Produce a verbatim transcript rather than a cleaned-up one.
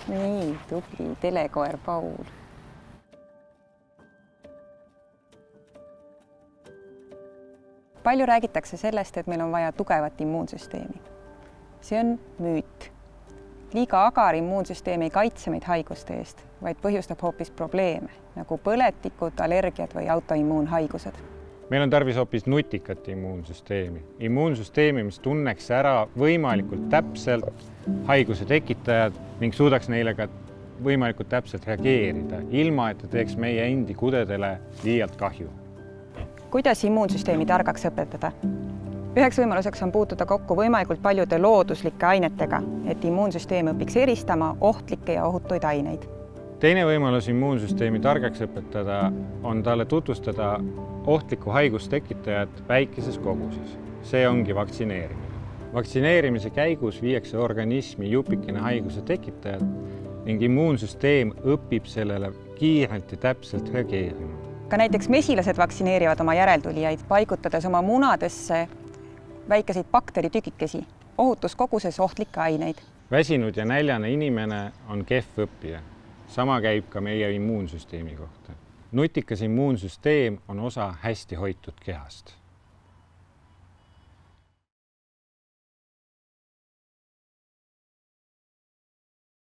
nii, tubli telekoer Paul. Palju räägitakse sellest, et meil on vaja tugevat immuunsüsteemi. See on müüt. Liiga agar immuunsüsteem ei kaitse meid haiguste eest, vaid põhjustab hoopis probleeme, nagu põletikud, allergiad või autoimmuunhaigused. Meil on tarvis hoopis nutikat immuunsüsteemi. Immuunsüsteemi, mis tunneks ära võimalikult täpselt haiguse tekitajad ning suudaks neile ka võimalikult täpselt reageerida, ilma et ta teeks meie endi kudedele liialt kahju. Kuidas immuunsüsteemi targaks õpetada? Üheks võimaluseks on puutuda kokku võimalikult paljude looduslike ainetega, et immuunsüsteem õpiks eristama ohtlikke ja ohutuid aineid. Teine võimalus immuunsüsteemi targaks õpetada on talle tutvustada ohtliku haigustekitajat väikeses koguses. See ongi vaktsineerimine. Vaktsineerimise käigus viiakse organismi jupikene haiguse tekitajad ning immuunsüsteem õpib sellele kiirelt ja täpselt reageerima. Ka näiteks mesilased vaktsineerivad oma järeltulijaid, paigutades oma munadesse väikeseid bakteritükikesi, ohutus koguses ohtlikke aineid. Väsinud ja näljane inimene on kehv õppija. Sama käib ka meie immuunsüsteemi kohta. Nutikas immuunsüsteem on osa hästi hoitud kehast.